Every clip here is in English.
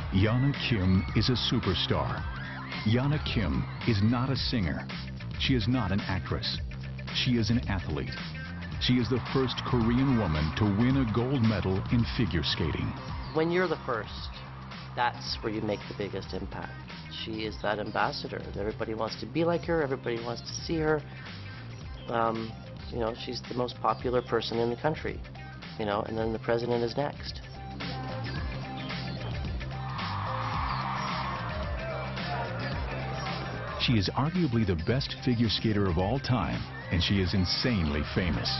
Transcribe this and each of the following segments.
Yana Kim is a superstar. Yana Kim is not a singer. She is not an actress. She is an athlete. She is the first Korean woman to win a gold medal in figure skating. When you're the first, that's where you make the biggest impact. She is that ambassador. Everybody wants to be like her. Everybody wants to see her. You know, she's the most popular person in the country. You know, and then the president is next. She is arguably the best figure skater of all time, and she is insanely famous.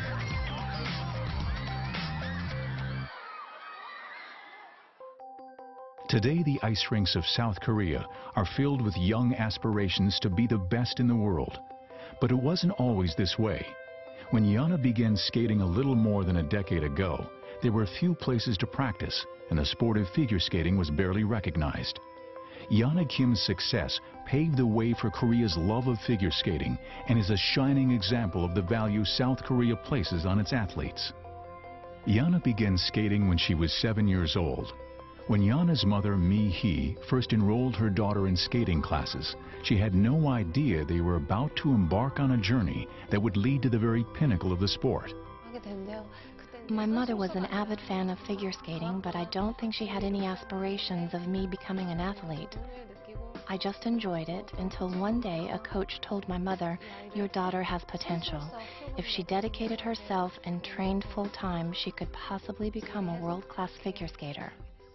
Today, the ice rinks of South Korea are filled with young aspirations to be the best in the world. But it wasn't always this way. When Yana began skating a little more than a decade ago, there were few places to practice, and the sport of figure skating was barely recognized. Yana Kim's success paved the way for Korea's love of figure skating and is a shining example of the value South Korea places on its athletes. Yana began skating when she was 7 years old. When Yana's mother, Mi-hee, first enrolled her daughter in skating classes, she had no idea they were about to embark on a journey that would lead to the very pinnacle of the sport. My mother was an avid fan of figure skating, but I don't think she had any aspirations of me becoming an athlete. I just enjoyed it until one day a coach told my mother, "Your daughter has potential. If she dedicated herself and trained full-time, she could possibly become a world-class figure skater."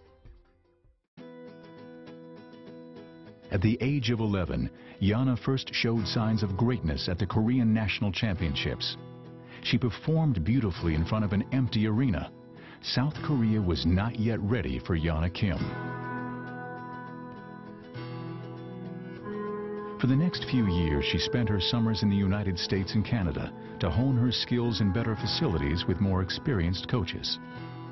At the age of 11, Yana first showed signs of greatness at the Korean National Championships. She performed beautifully in front of an empty arena. South Korea was not yet ready for Yana Kim. For the next few years, she spent her summers in the United States and Canada to hone her skills in better facilities with more experienced coaches.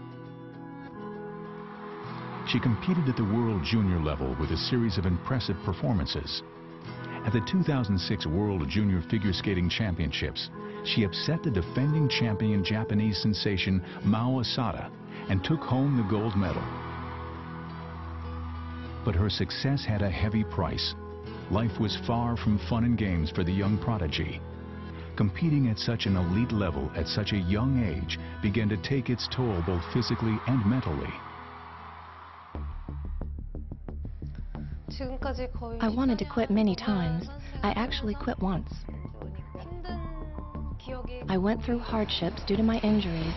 She competed at the World Junior level with a series of impressive performances. At the 2006 World Junior Figure Skating Championships, she upset the defending champion Japanese sensation Mao Asada and took home the gold medal. But her success had a heavy price. Life was far from fun and games for the young prodigy. Competing at such an elite level at such a young age began to take its toll both physically and mentally. I wanted to quit many times. I actually quit once. I went through hardships due to my injuries.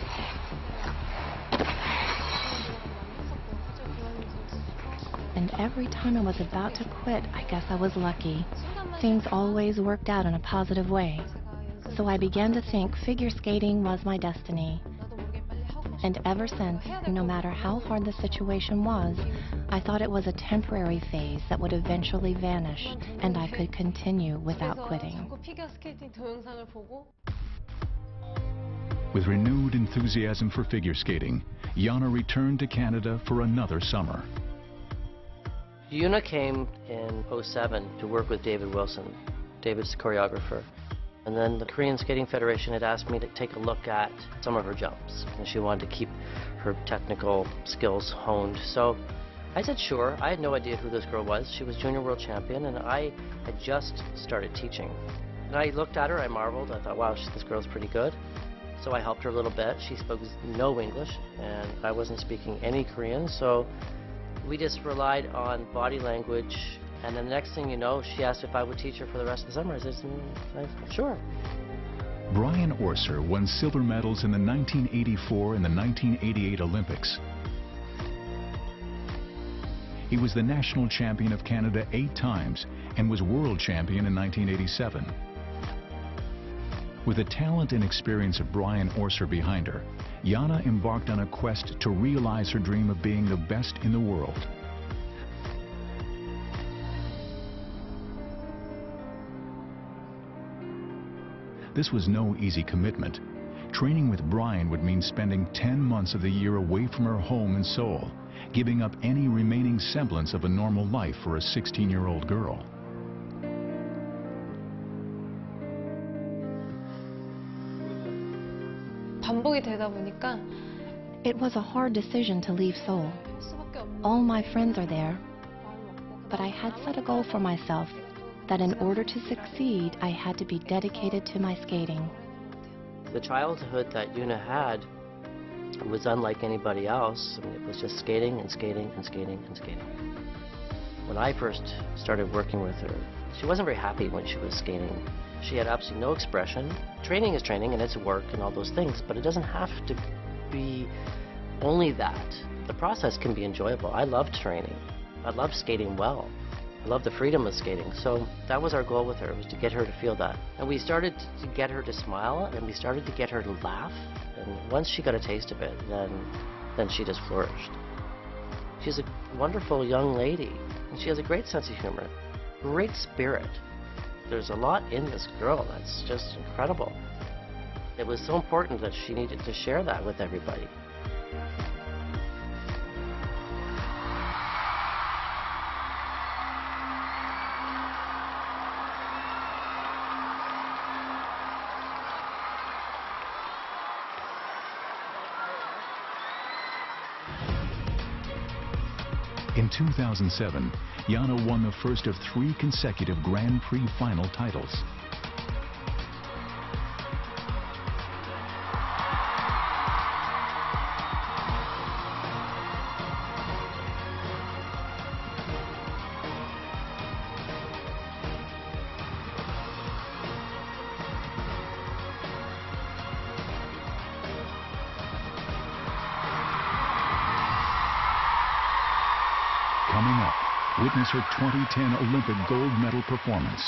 And every time I was about to quit, I guess I was lucky. Things always worked out in a positive way. So I began to think figure skating was my destiny. And ever since, no matter how hard the situation was, I thought it was a temporary phase that would eventually vanish, and I could continue without quitting. With renewed enthusiasm for figure skating, Yana returned to Canada for another summer. Yana came in '07 to work with David Wilson. David's the choreographer. And then the Korean Skating Federation had asked me to take a look at some of her jumps, and she wanted to keep her technical skills honed. So I said sure. I had no idea who this girl was. She was junior world champion, and I had just started teaching. And I looked at her, I marveled. I thought, wow, this girl's pretty good. So I helped her a little bit. She spoke no English, and I wasn't speaking any Korean, so we just relied on body language. And then the next thing you know, she asked if I would teach her for the rest of the summer. I said, sure. Brian Orser won silver medals in the 1984 and the 1988 Olympics. He was the national champion of Canada 8 times and was world champion in 1987. With the talent and experience of Brian Orser behind her, Yana embarked on a quest to realize her dream of being the best in the world. This was no easy commitment. Training with Brian would mean spending 10 months of the year away from her home in Seoul, giving up any remaining semblance of a normal life for a 16-year-old girl. 반복이 되다 보니까 It was a hard decision to leave Seoul. All my friends are there, but I had set a goal for myself that in order to succeed, I had to be dedicated to my skating. The childhood that Yuna had was unlike anybody else. I mean, it was just skating and skating and skating and skating. When I first started working with her, she wasn't very happy when she was skating. She had absolutely no expression. Training is training and it's work and all those things, but it doesn't have to be only that. The process can be enjoyable. I loved training. I loved skating well. I loved the freedom of skating. So that was our goal with her, was to get her to feel that. And we started to get her to smile, and we started to get her to laugh. And once she got a taste of it, then she just flourished. She's a wonderful young lady, and she has a great sense of humor, great spirit. There's a lot in this girl that's just incredible. It was so important that she needed to share that with everybody. In 2007, Jana won the first of 3 consecutive Grand Prix final titles. Coming up, witness her 2010 Olympic gold medal performance.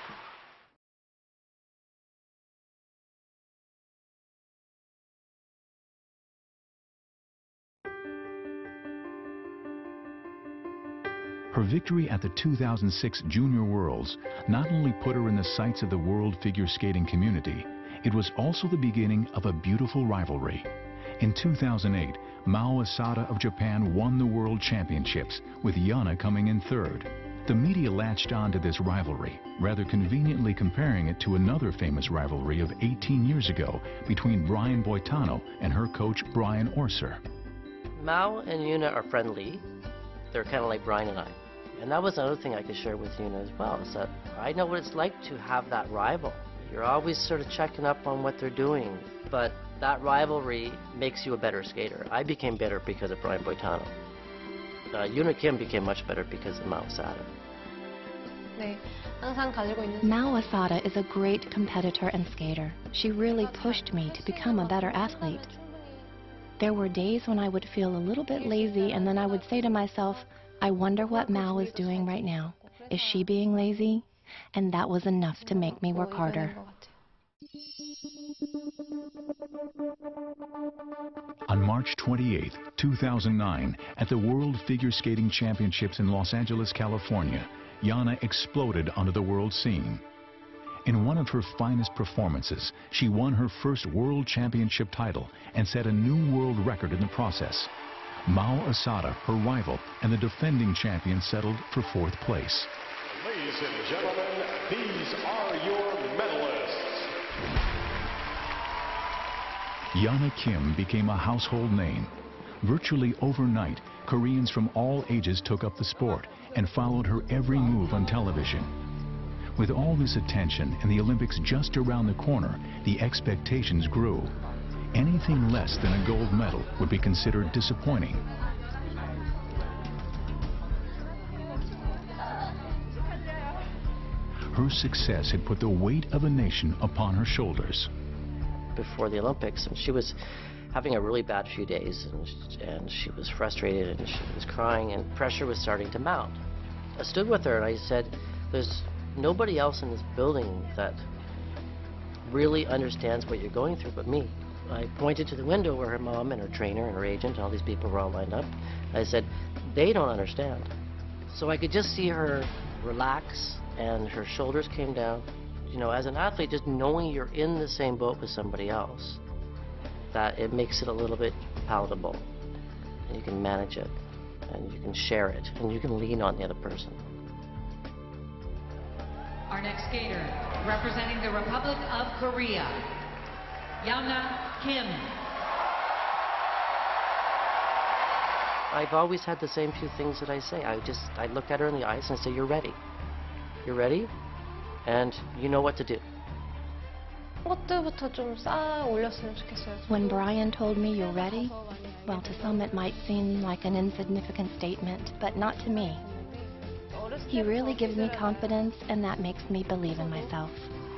Her victory at the 2006 Junior Worlds not only put her in the sights of the world figure skating community, it was also the beginning of a beautiful rivalry. In 2008, Mao Asada of Japan won the World Championships, with Jana coming in third. The media latched on to this rivalry, rather conveniently comparing it to another famous rivalry of 18 years ago between Brian Boitano and her coach Brian Orser. Mao and Yuna are friendly. They're kind of like Brian and I. And that was another thing I could share with Yuna as well, is that I know what it's like to have that rival. You're always sort of checking up on what they're doing, but that rivalry makes you a better skater. I became better because of Brian Boitano. Yuna Kim became much better because of Mao Asada. Mao Asada is a great competitor and skater. She really pushed me to become a better athlete. There were days when I would feel a little bit lazy, and then I would say to myself, I wonder what Mao is doing right now. Is she being lazy? And that was enough to make me work harder. On March 28, 2009, at the World Figure Skating Championships in Los Angeles, California, Jana exploded onto the world scene. In one of her finest performances, she won her first World Championship title and set a new world record in the process. Mao Asada, her rival, and the defending champion settled for 4th place. Ladies and gentlemen, these are your medalists. Jana Kim became a household name. Virtually overnight, Koreans from all ages took up the sport and followed her every move on television. With all this attention and the Olympics just around the corner, the expectations grew. Anything less than a gold medal would be considered disappointing. Her success had put the weight of a nation upon her shoulders. Before the Olympics, and she was having a really bad few days, and she was frustrated and she was crying, and pressure was starting to mount. I stood with her and I said, there's nobody else in this building that really understands what you're going through but me. I pointed to the window where her mom and her trainer and her agent, all these people were all lined up. I said, they don't understand. So I could just see her relax, and her shoulders came down. You know, as an athlete, just knowing you're in the same boat with somebody else, that it makes it a little bit palatable, and you can manage it, and you can share it, and you can lean on the other person. Our next skater, representing the Republic of Korea, Jana Kim. I've always had the same few things that I say. I look at her in the eyes and say, you're ready. You're ready, and you know what to do. 것들부터 좀 쌓아 올렸으면 좋겠어요. When Brian told me you're ready, well, to some it might seem like an insignificant statement, but not to me. He really gives me confidence, and that makes me believe in myself.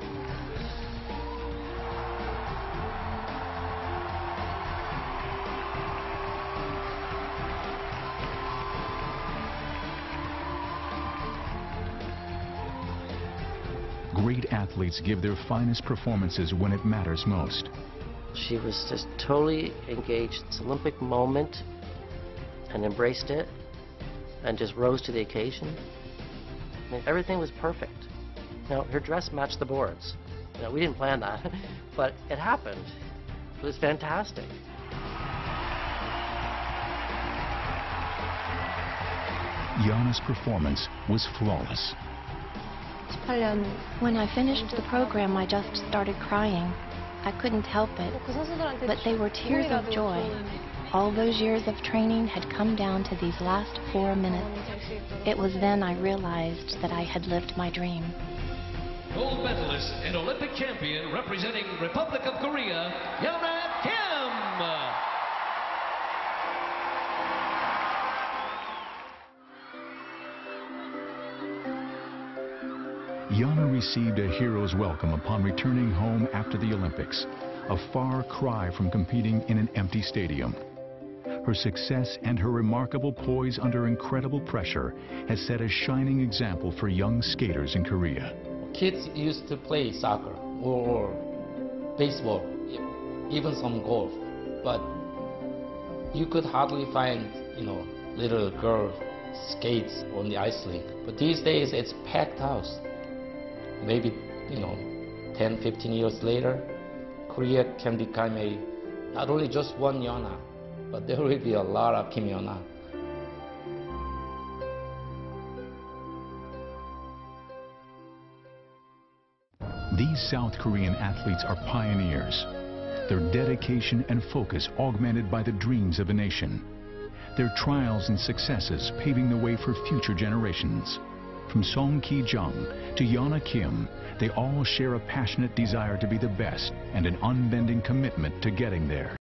Great athletes give their finest performances when it matters most. She was just totally engaged in this Olympic moment and embraced it and just rose to the occasion. I mean, everything was perfect. Now, her dress matched the boards. You know, we didn't plan that, but it happened. It was fantastic. Yana's performance was flawless. 18년 When I finished the program, I just started crying. I couldn't help it, 그 선수들한테 but they were tears of joy. All those years of training had come down to these last 4 minutes. It was then I realized that I had lived my dream. Gold medalist and Olympic champion representing Republic of Korea, Yana Kim. Yana received a hero's welcome upon returning home after the Olympics, a far cry from competing in an empty stadium. Her success and her remarkable poise under incredible pressure has set a shining example for young skaters in Korea. Kids used to play soccer or baseball, even some golf, but you could hardly find, little girl skates on the ice rink. But these days it's packed house. Maybe, 10, 15 years later, Korea can become not only just one Yana, but there will be a lot of Kim Yana. These South Korean athletes are pioneers. Their dedication and focus augmented by the dreams of a nation. Their trials and successes paving the way for future generations. From Song Ki-jung to Yana Kim, they all share a passionate desire to be the best and an unbending commitment to getting there.